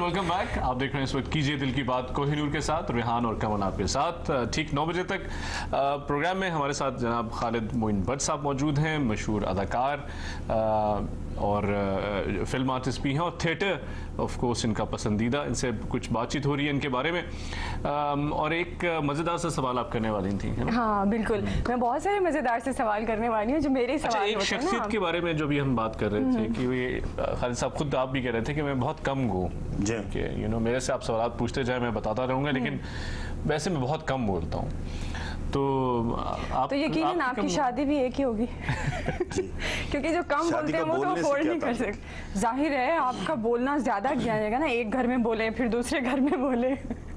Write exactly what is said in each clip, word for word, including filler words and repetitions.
Welcome back. आप देख रहे हैं इस वक्त कीजिए दिल की बात कोहिनूर के साथ, रेहान और कमल आपके साथ। ठीक नौ बजे तक प्रोग्राम में हमारे साथ जनाब खालिद मोइन भट्ट साहब मौजूद हैं, मशहूर अदाकार और फिल्म आर्टिस्ट भी हैं और थिएटर ऑफ कोर्स इनका पसंदीदा। इनसे कुछ बातचीत हो रही है इनके बारे में और एक मज़ेदार सा सवाल आप करने वाली थी, है ना? हाँ बिल्कुल, मैं बहुत सारे मज़ेदार से सवाल करने वाली हूँ जो मेरे सवाल अच्छा, एक शख्सियत के बारे में जो भी हम बात कर रहे थे कि ये खालिद साहब खुद आप भी कह रहे थे कि मैं बहुत कम गो कि यू नो मेरे से आप सवाल पूछते जाए मैं बताता रहूँगा, लेकिन वैसे मैं बहुत कम बोलता हूँ। तो आप तो यकीनन आप आपकी शादी भी एक ही होगी क्योंकि जो कम बोलते हैं वो तो अफोर्ड नहीं कर सकते। जाहिर है आपका बोलना ज्यादा किया जाएगा ना, एक घर में बोले फिर दूसरे घर में बोले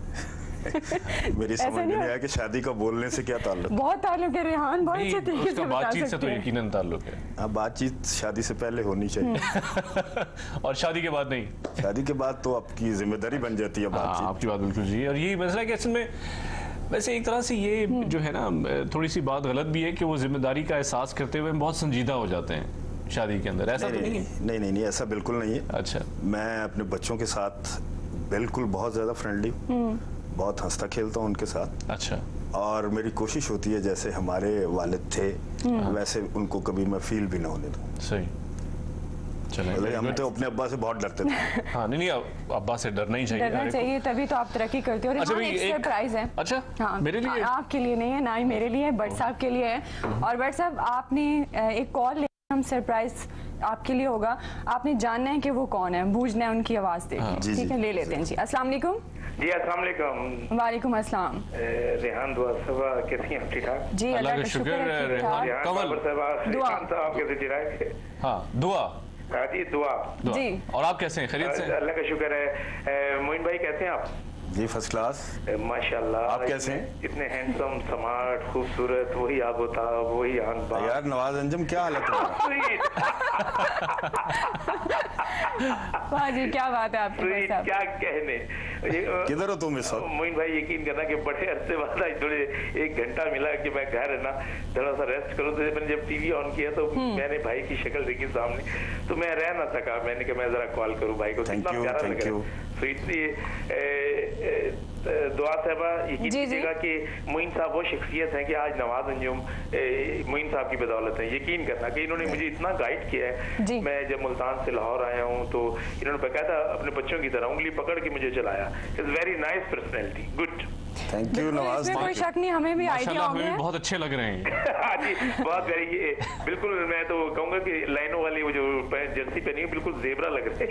मेरी समझ में नहीं आया कि शादी का बोलने से क्या ताल्लुक। बहुत ताल्लुक है रेहान, बहुत अच्छे तरीके से बता बातचीत से तो यकीनन ताल्लुक है। हाँ, बातचीत शादी से पहले होनी चाहिए और शादी के बाद नहीं। शादी के बाद तो आपकी जिम्मेदारी बन जाती है बातचीत। आपकी बात बिल्कुल जी। और यही मसला है कि असल में वैसे एक तरह से ये जो है ना थोड़ी सी बात गलत भी है कि वो जिम्मेदारी का एहसास करते हुए बहुत संजीदा हो जाते हैं शादी के अंदर। ऐसा नहीं, तो नहीं, नहीं है? नहीं नहीं नहीं ऐसा बिल्कुल नहीं है। अच्छा, मैं अपने बच्चों के साथ बिल्कुल बहुत ज्यादा फ्रेंडली हूँ, बहुत हंसता खेलता हूँ उनके साथ। अच्छा, और मेरी कोशिश होती है जैसे हमारे वालिद थे वैसे उनको कभी मैं फील भी ना होने दूँ। सही। चले हम तो अपने अब्बा से बहुत डरते थे। हाँ नहीं नहीं, अब्बा से डरना ही चाहिए, डरना चाहिए तभी तो आप तरक्की करते हो। अच्छा, हाँ, एक सरप्राइज है। अच्छा, हाँ, मेरे लिए? आपके लिए नहीं है, ना ही मेरे लिए, भट्ट साहब के लिए है। और भट्ट साहब आपने एक कॉल ले, हम सरप्राइज आपके लिए होगा। आपने जानना है कि वो कौन है, बूझना है उनकी आवाज देके। ठीक है, ले लेते हैं जी। अस्सलाम वालेकुम। जी अस्सलाम वालेकुम। वालेकुम अस्सलाम। रेहान दुआ साहबा कैसी हैं? ठीक ठाक जी, अल्लाह का शुक्र है। रेहान कमल दुआ साहब कैसे ठीक ठाक? हाँ दुआ हाँ जी दुआ जी। और आप कैसे हैं? खैरियत से? अल्लाह का शुक्र है। मोइन भाई कैसे हैं आप? जी फर्स्ट क्लास माशाल्लाह। आप कैसे हैं? इतने हैंडसम, स्मार्ट, खूबसूरत, वही आगो था, वही आंख बात। यार नवाज अंजुम क्या हालत है? वाह जी, क्या बात है आपकी। क्या कहने, किधर हो तुम इस वक्त? मोइन भाई यकीन करना कि बड़े अरसे बाद आज थोड़े एक घंटा मिला कि मैं घर है ना थोड़ा सा रेस्ट करूँ। तो मैंने जब टीवी ऑन किया तो मैंने भाई की शक्ल देखी सामने, तो मैं रह ना सका। मैंने कहा मैं जरा कॉल करूँ भाई को, कितना प्यारा लग रहा है। तो इसलिए दुआ साहबा यकीन कीजिएगा कि मोइन साहब वो शख्सियत है कि आज नवाज अंजुम मोइन साहब की बदौलत है। यकीन करना कि इन्होंने मुझे इतना गाइड किया है। मैं जब मुल्तान से लाहौर आया हूँ तो इन्होंने बकायदा अपने बच्चों की तरह उंगली पकड़ के मुझे चलाया। It's very nice personality, good. Thank you Nawaz. कोई शक नहीं, हमें भी आइडिया हो गया। बहुत अच्छे लग रहे हैं। हाँ जी, बहुत वेरी, बिल्कुल। मैं तो कहूँगा कि लाइनों वाली वो जो जर्सी पहनी है बिल्कुल जेबरा लग रहे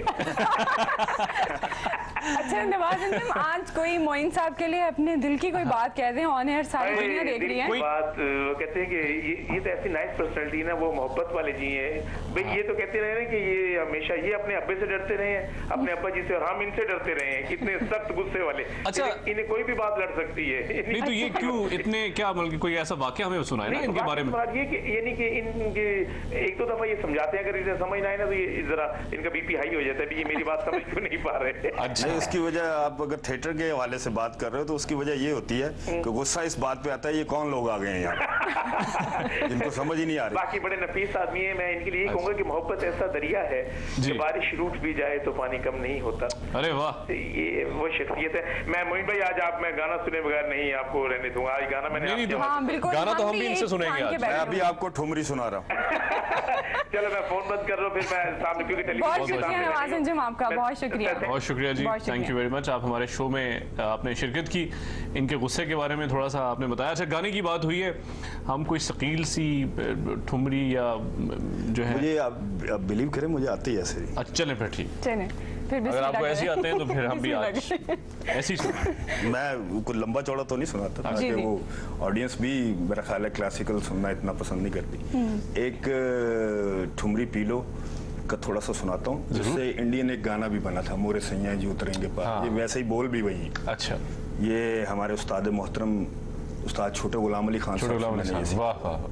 हैं। अच्छा नवाज अंजुम, आज कोई मोइन साहब के लिए अपने दिल की कोई बात कह रहे हैं, ऑन एयर सारी दुनिया देख रही है। कोई बात वो कहते हैं कि ये, ये तो ऐसी नाइस पर्सनालिटी ना, वो मोहब्बत वाले जी हैं भाई। ये तो कहते रहे कि ये हमेशा ये अपने अब्बे से डरते रहे हैं, अपने अब्बा जी से, और हम इनसे डरते रहे हैं, कितने सख्त गुस्से वाले। अच्छा, इन्हें कोई भी बात लड़ सकती है। नहीं तो ये क्यों इतने, क्या मतलब कोई ऐसा वाक्य हमें सुनाए ना इनके बारे में? ये कि यानी कि इनके एक दो दफा ये समझाते हैं, अगर इसे समझ ना आए ना तो ये जरा इनका बीपी हाई हो जाता है। ये मेरी बात समझ क्यों नहीं पा रहे? अच्छा, इसकी वजह आप अगर थिएटर के हवाले से बात कर रहे हो तो उसकी वजह ये होती है कि गुस्सा इस बात पे आता है ये कौन लोग आ गए हैं यहाँ जिनको समझ ही नहीं आ रही। बाकी बड़े नफीस आदमी है। मैं इनके लिए कहूंगा कि मोहब्बत ऐसा दरिया है कि बारिश रूठ भी जाए तो पानी कम नहीं होता। अरे वाह, ये वो शख्सियत है। मैं मोइन भाई आज आप मैं गाना सुने बगैर नहीं आपको रहने दूंगा। आज गाना मैंने गाना तो हम भी इनसे सुनेंगे आज। मैं अभी आपको ठुमरी सुना रहा हूँ। चलो मैं फोन बंद कर रहा हूँ, फिर मैं सामने क्योंकि बहुत शुक्रिया नवाज अंजुम आपका, बहुत शुक्रिया। बहुत शुक्रिया ji, thank you very much. आप हमारे शो में आपने शिरकत की, इनके गुस्से के बारे में थोड़ा सा आपने बताया। अच्छा, गाने की बात हुई है, हम कोई शकील सी ठुमरी या जो है, मुझे आप बिलीव करें मुझे आती है ऐसे। अच्छा चले फिर ठीक, चले फिर भी अगर आपको ऐसे आते हैं तो फिर हम भी आज ऐसे ही सुनें। मैं कुछ लंबा चौड़ा तो नहीं सुनाता ताकि वो ऑडियंस भी मेरा ख्याल है क्लासिकल सुनना इतना पसंद नहीं करती। एक ठुमरी पीलो का थोड़ा सा सुनाता हूँ, जिससे इंडियन एक गाना भी बना था, मोरे सैया जी उतरेंगे पार। हाँ। ये वैसे ही बोल भी वही। अच्छा, ये हमारे उस्ताद मोहतरम उस्ताद छोटे गुलाम अली खान साहब। वाह वाह।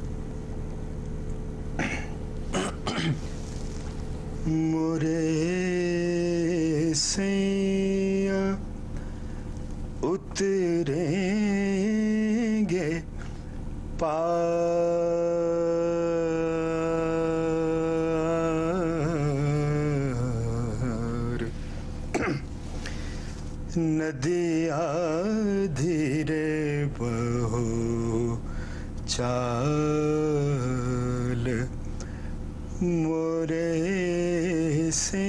मोरे सैया उतरेंगे पार, दिया धीरे बहो चाल मोरे से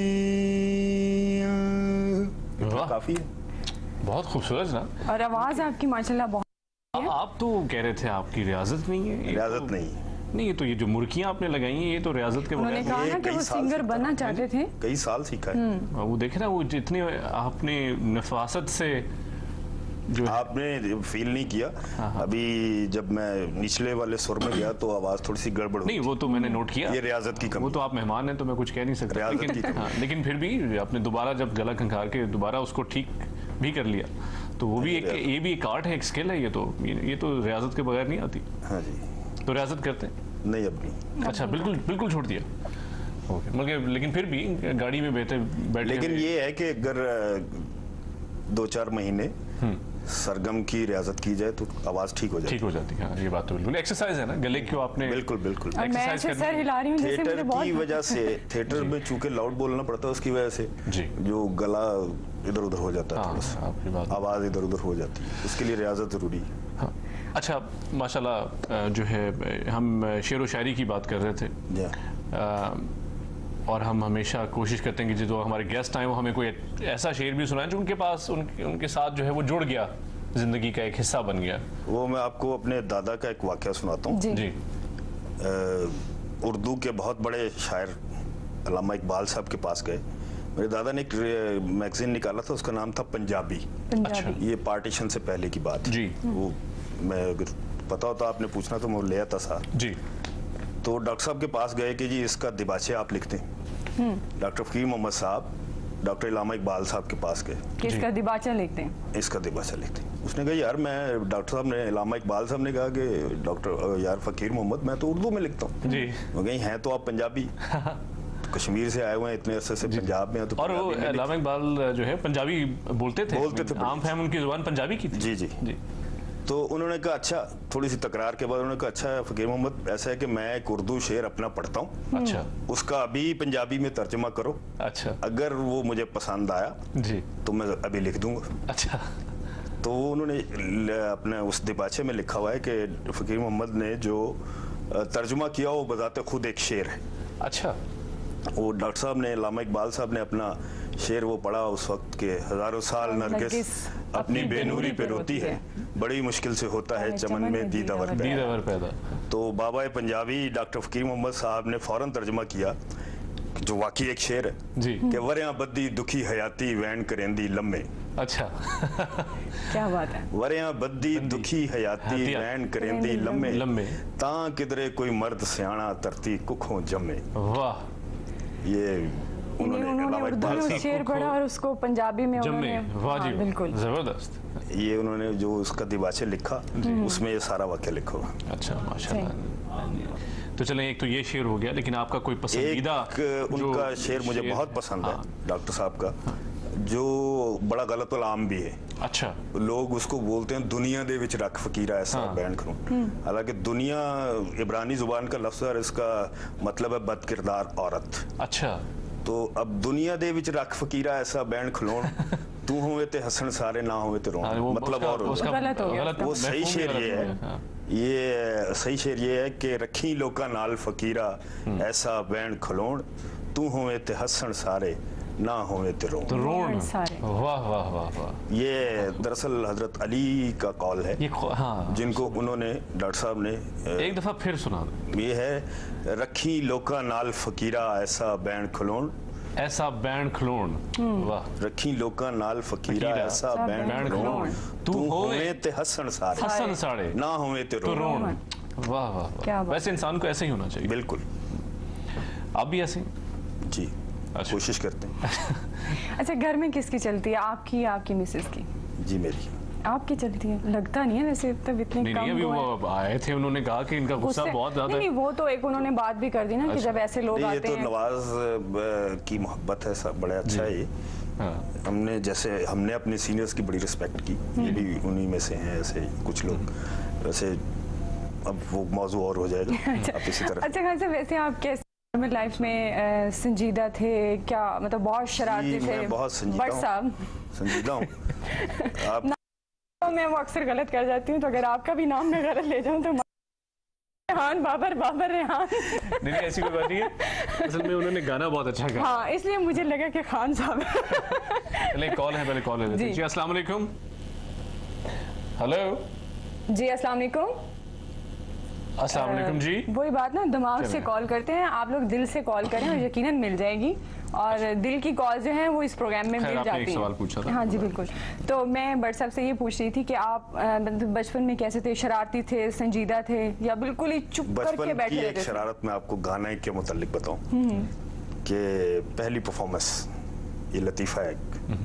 काफी है। बहुत खूबसूरत ना। और आवाज आपकी माशाल्लाह बहुत। आ, आप तो कह रहे थे आपकी रियाजत नहीं है। रियाजत तो, नहीं है। नहीं, ये तो ये जो मुर्कियां आपने लगाई हैं ये तो रियाजत के उन्होंने कहा ना कि वो सिंगर बनना चाहते थे। कई साल सीखा है। वो देखे ना, वो जितने आपने नफासत से जो आपने फील नहीं किया। अभी जब मैं निचले वाले सुर में गया तो आवाज थोड़ी सी गड़बड़ नहीं, वो तो मैंने नोट किया। ये रियाजत की कमी। वो तो आप मेहमान हैं तो मैं कुछ कह नहीं सकता, रियाजत की लेकिन कमी। हाँ, लेकिन फिर भी आपने दोबारा जब गला खंखार के दोबारा उसको ठीक भी कर लिया तो वो भी एक ये भी एक आर्ट है, एक स्किल है। ये तो ये तो रियाजत के बगैर नहीं आती। हाँ जी। तो रियाजत करते हैं? नहीं, अब नहीं। अच्छा, बिल्कुल बिल्कुल छोड़ दिया। ओके, मगर लेकिन फिर भी गाड़ी में बैठे बैठे लेकिन ये है कि अगर दो चार महीने सरगम की रियाजत की जाए तो आवाज ठीक हो जाती ठीक हो जाती है। हाँ, ये बात तो बिल्कुल एक्सरसाइज है ना, गले क्यों आपने बिल्कुल बिल्कुल और मैं ऐसे सर हिला रही हूँ जैसे मुझे थिएटर बहुत की वजह से, थिएटर में चूंकि लाउड बोलना पड़ता है उसकी वजह से जी। जो गला इधर उधर हो जाता है, हाँ, थोड़ा सा आपकी बात आवाज इधर उधर हो जाती है, उसके लिए रियाजत जरूरी है। हाँ। अच्छा, माशाल्लाह जो है हम शेर व शायरी की बात कर रहे थे जी। और हम हमेशा कोशिश करते हैं कि जो हमारे गेस्ट आए वो हमें कोई ऐसा शेर भी सुनाए जो उनके पास उनके, उनके साथ जो है वो जुड़ गया, जिंदगी का एक हिस्सा बन गया। वो मैं आपको अपने दादा का एक वाकया सुनाता हूँ। जी, जी। उर्दू के बहुत बड़े शायर अल्लामा इकबाल साहब के पास गए। मेरे दादा ने एक मैगजीन निकाला था, उसका नाम था पंजाबी। पंजाबी। ये पार्टीशन से पहले की बात जी। वो मैं अगर पता होता आपने पूछना तो मैं ले आता साथ। जी। तो डॉक्टर साहब के पास गए कि जी इसका दिबाचे आप लिखते हैं। डॉक्टर फकीर मोहम्मद साहब डॉक्टर अल्लामा इकबाल साहब के पास गए कि इसका दिबाचा लिखते हैं। इसका दिबाचा लिखते हैं। उसने कहा यार मैं, डॉक्टर साहब ने, अल्लामा इकबाल साहब ने कहा कि डॉक्टर यार फकीर मोहम्मद मैं तो उर्दू में लिखता हूँ। जी। वो कहीं हैं तो आप पंजाबी, कश्मीर से आए हुए हैं, इतने अरसे से पंजाब में हैं तो और वो पंजाबी में अल्लामा इकबाल जो है पंजाबी बोलते थे, बोलते थे, आम फहम उनकी जुबान पंजाबी की थी। जी जी जी। तो उन्होंने कहा अच्छा, थोड़ी सी तकरार के बाद उन्होंने कहा अच्छा फकीर मोहम्मद ऐसा है कि मैं एक उर्दू शेर अपना पढ़ता हूँ, अच्छा उसका अभी पंजाबी में तर्जमा करो, अच्छा अगर वो मुझे पसंद आया जी, तो मैं अभी लिख दूंगा। अच्छा। तो वो उन्होंने अपने उस दिबाचे में लिखा हुआ है कि फकीर मोहम्मद ने जो तर्जुमा किया वो बजाते खुद एक शेर है। अच्छा। वो डॉक्टर साहब ने, अल्लामा इकबाल साहब ने अपना शेर वो पढ़ा उस वक्त के, हजारों साल नरगिस अपनी बेनूरी पे रोती है, बड़ी मुश्किल से होता है चमन में दीदावर पैदा। दीदावर पैदा। तो बाबा पंजाबी डॉक्टर फकीर मोहम्मद साहब ने फौरन तर्जुमा किया, जो वाकई एक शेर है जी, कि वरियां बद्दी दुखी हयाती वैन करेंदी लम्मे। अच्छा। क्या बात है। वरियां बद्दी दुखी हयाती वैन करेंदी लम्मे, लम्मे तां किधरे कोई मर्द सियाणा धरती कुखों जम्मे। वाह। ये उन्होंने उर्दू में उस शेर पढ़ा और उसको पंजाबी में जम्मे। वाह जी, बिल्कुल जबरदस्त। ये उन्होंने जो उसका दिबाचे लिखा उसमें ये सारा वाक्य लिखा हुआ। अच्छा, माशाल्लाह। तो चलें, एक तो ये शेर हो गया, लेकिन आपका कोई पसंदीदा? एक उनका शेर मुझे शेर, बहुत पसंद है डॉक्टर साहब का, जो बड़ा गलत आम भी है। अच्छा। लोग उसको बोलते हैं दुनिया दे विच रख फकीरा ऐसा हाँ। बैन करूं, हालांकि दुनिया इब्रानी जुबान का लफ्ज़ है, इसका मतलब है बदकिरदार औरत। अच्छा। तो अब दुनिया दे विच रख फकीरा ऐसा बैन खलोण, तू होवे ते हसन सारे ना होवे ते रोण, मतलब और उसका गलत हो गया। वो सही शेर ये है, ये सही शेर ये है कि रखी लोका नाल फकीरा ऐसा बैन खलोण, तू होवे ते हसन सारे ना होवे ते रोण। तो रोण। वाह वाह वाह वाह। ये दरअसल हजरत अली का कॉल है, ये हाँ, जिनको उन्होंने डॉक्टर साहब ने एक दफा फिर सुना दो। ये है रखी लोका नाल फकीरा ऐसा बैन खलोण, ऐसा बैंड खलोण। वाह। रखी लोका नाल फकीरा ऐसा बैंड खलोण, तू होवे ते हसन सारे हसन सारे ना होवे ते रोण। वाह वाह। वैसे इंसान को ऐसे ही होना चाहिए। बिल्कुल। आप भी ऐसे? जी, कोशिश करते हैं। अच्छा, घर में किसकी चलती है, आपकी या आपकी मिसेस की? जी मेरी। आपकी चलती है? लगता नहीं है वैसे, तब इतने नहीं, कम नहीं, अभी वो आए थे, उन्होंने कहा कि इनका गुस्सा बहुत ज्यादा है। नहीं, वो तो एक उन्होंने बात भी कर दी ना कि जब ऐसे लोग आते हैं। ये तो नवाज की मोहब्बत है, सब बड़ा अच्छा है ये। हाँ। हमने जैसे हमने अपने सीनियर्स की बड़ी रिस्पेक्ट की, ये भी उन्हीं में से हैं ऐसे कुछ लोग। वैसे अब वो मौजू और हो जाएगा। आप इसी तरह। अच्छा खासा, वैसे आप कैसे नॉर्मल लाइफ में संजीदा थे क्या, मतलब बहुत शरारती थे? बहुत संजीदा बट साहब संजीदा हूँ। आप तो मैं वो अक्सर गलत कर जाती हूँ, तो अगर आपका भी नाम मैं गलत ले जाऊँ तो रेहान बाबर बाबर रेहान। नहीं नहीं ऐसी कोई बात नहीं है, असल में उन्होंने गाना बहुत अच्छा गाया। हाँ इसलिए मुझे लगा कि खान साहब। चलिए कॉल है, पहले कॉल ले लेते हैं। जी अस्सलाम वालेकुम। हेलो जी अस्सलाम वालेकुम। अस्सलाम वालेकुम जी। वही बात ना, दिमाग से कॉल करते हैं आप लोग, दिल से कॉल करें और यकीनन मिल जाएगी। और दिल की कॉल जो है वो इस प्रोग्राम में मिल जाती है। सवाल पूछा था। हाँ जी बिल्कुल। तो मैं बट साहब से ये पूछ रही थी कि आप बचपन में कैसे थे, शरारती थे, संजीदा थे, या बिल्कुल ही चुप करके बैठे रहते थे? एक शरारत में आपको गाने के मुतालिक बताऊं कि पहली परफॉर्मेंस ये लतीफ़ा है,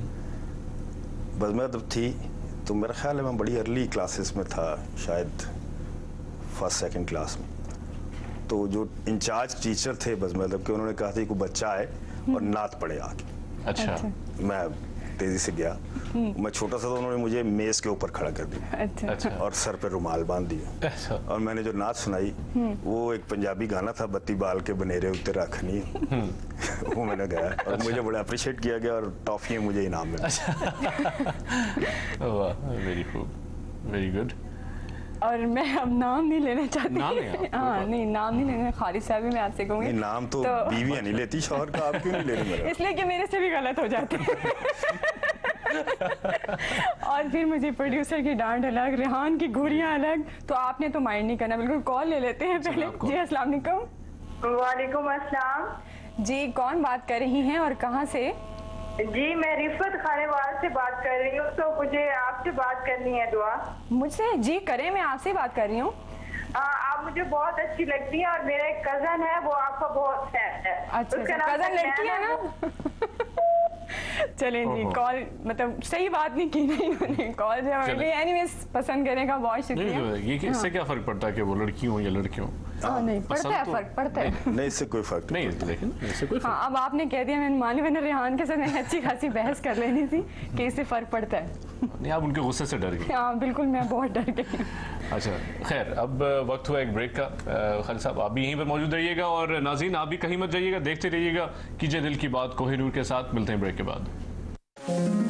बज़म थी तो मेरा ख्याल है मैं बड़ी अर्ली क्लासेस में था, शायद फर्स्ट सेकंड क्लास में। तो जो इंचार्ज टीचर थे बज़म के, उन्होंने कहा था कि बच्चा आए और नात पढ़े आगे। अच्छा, मैं तेजी से गया, मैं छोटा सा, तो उन्होंने मुझे मेज के ऊपर खड़ा कर दिया। अच्छा। अच्छा। और सर पे रुमाल बांध दिया। अच्छा। और मैंने जो नाच सुनाई वो एक पंजाबी गाना था, बत्ती बाल के बनेरे उत्ते रखनी। वो मैंने गाया और अच्छा। मुझे बड़ा अप्रिशिएट किया गया और टॉफियां मुझे इनाम में। वाह, वेरी खूब, वेरी गुड। और मैं अब नाम नहीं लेना चाहती। नाम नहीं, हाँ नहीं नाम नहीं लेना, खालिद साहब भी मैं आपसे कहूँगी। नहीं, नाम तो, तो... बीवियां नहीं लेती, शौहर का आप क्यों नहीं ले रहे? इसलिए कि मेरे से भी गलत हो जाते हैं। और फिर मुझे प्रोड्यूसर की डांट अलग, रेहान की घुड़ियाँ अलग। तो आपने तो माइंड नहीं करना, बिल्कुल कॉल ले लेते हैं पहले। जी अस्सलाम वालेकुम। वालेकुम अस्सलाम। जी कौन बात कर रही हैं और कहाँ से? जी मैं रिफत खानेवाल से बात कर रही हूँ, तो मुझे आपसे बात करनी है दुआ। मुझसे? जी करें, मैं आपसे बात कर रही हूँ। आप मुझे बहुत अच्छी लगती हैं और मेरा एक कजन है वो आपका बहुत फैन है। अच्छा, कजन लड़की है ना? चलें जी, कॉल मतलब सही बात नहीं की नहीं उन्होंने, कॉल जो एनीवेज पसंद करने का बहुत शुक्रिया। ये इससे क्या फर्क पड़ता है कि वो लड़की हो या लड़की हो? हाँ नहीं पड़ता है, फर्क पड़ता है। नहीं इससे कोई फर्क नहीं, लेकिन इससे कोई हाँ अब आपने कह दिया, मैंने मान लिया, मैंने रेहान के साथ मैंने अच्छी खासी बहस कर लेनी थी कि इससे फर्क पड़ता है। नहीं, आप उनके गुस्से से डर गए? हाँ बिल्कुल, मैं बहुत डर गई। अच्छा खैर, अब वक्त हुआ एक ब्रेक का। खालिद साहब आप भी यहीं पर मौजूद रहिएगा और नाज़रीन आप भी कहीं मत जाइएगा, देखते रहिएगा कीजिए दिल की बात कोहिनूर के साथ। मिलते हैं ब्रेक के बाद।